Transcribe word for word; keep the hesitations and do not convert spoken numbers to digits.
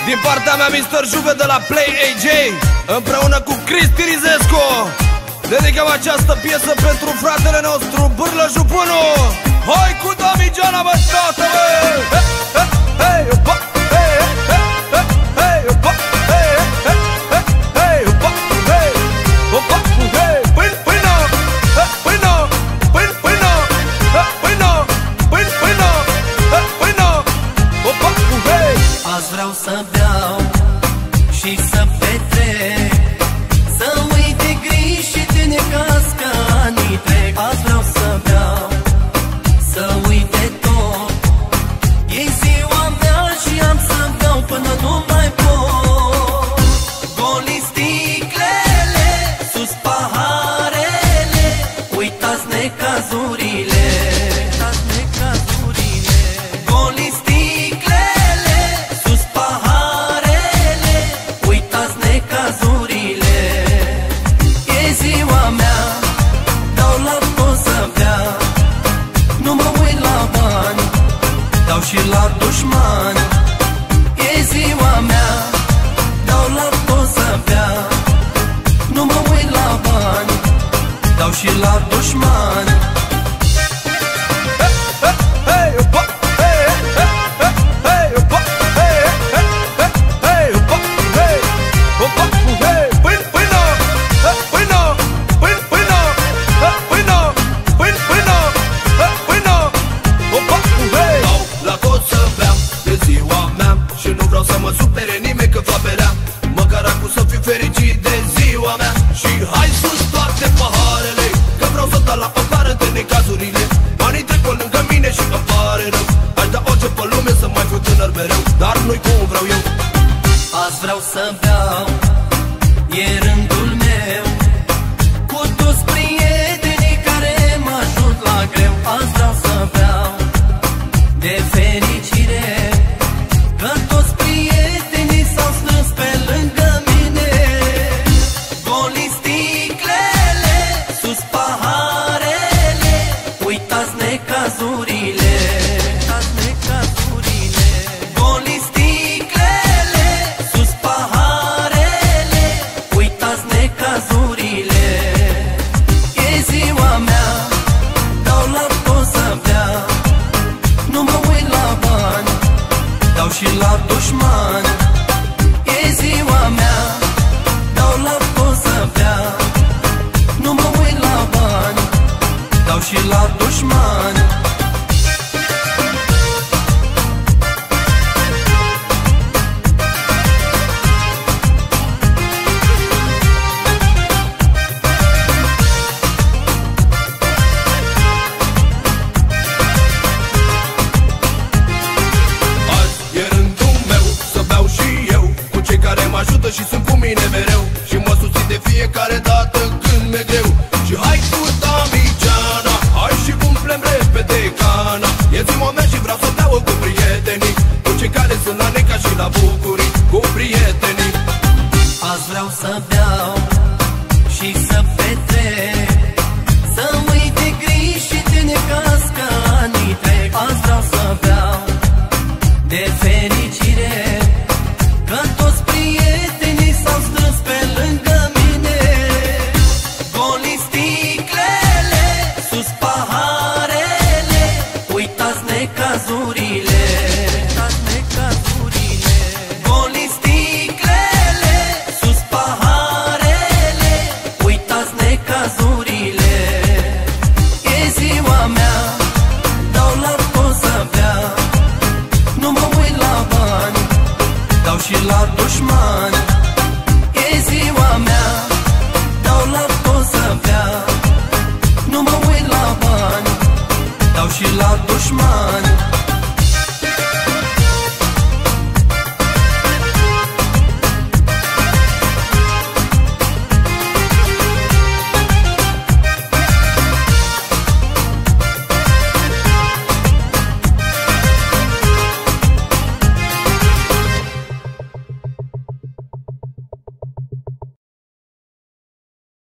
Din partea mea mister Juve de la Play A J, împreună cu Cristi Rizescu, dedicăm această piesă pentru fratele nostru Bârlă Jupunu. Hai cu Damigeana, bă, tată, bă! Hey, hey, hey, azi vreau să beau și să petrec, să uit de griji și de necaz că anii trec. Azi vreau să beau, să uit de tot, e ziua mea și am să beau până nu mai pot. Goli sticlele, sus paharele, uitați necazurile, uitați necazurile. Goli sticlele, sus paharele, uitați necazurile. E ziua mea, dau la tot să bea, nu mă uit la bani, dau și la dușmani. E ziua mea, dau la tot să bea, nu mă uit la bani, dau și la dușmani. Să mă supere nimeni că va berea, măcar acum să fiu fericit de ziua mea. Și hai sus toate paharele, că vreau să dau la o pară de necazurile. Banii trec pe lângă mine și îmi pare rău, aș da orice pe lume să mai fiu tânăr mereu, dar nu-i cum vreau eu. Azi vreau să beau, e rândul meu, cu toți prietenii care mă ajut la greu. Azi vreau să beau de fericire, că toți prietenii s-au strâns pe lângă mine. Goli sticlele, sus paharele, uitați necazurile, uitați necazurile. Goli sticlele, sus paharele, uitați necazurile. E ziua mea, dau la tot să bea, nu mă uit la bani, dau și la dușmani. E ziua mea, dau la tot să bea, nu mă uit la bani, dau și la dușmani. Ajută și sunt cu mine mereu și mă susțin de fiecare dată când mi-e greu. Și hai cu Damigeana, hai și umplem repede cana. E ziua mea și vreau să beau cu prietenii, cu cei care sunt la neca și la bucurii, cu prietenii. Azi vreau să beau și să petrec, să uit de griji și de necaz că anii trec. Azi vreau să beau de fericire,